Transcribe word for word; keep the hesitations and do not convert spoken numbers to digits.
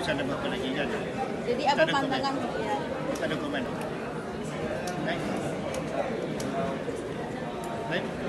macam ada apa lagi kan. Jadi apa pandangan ya? Tak ada komen. Baik. Baik.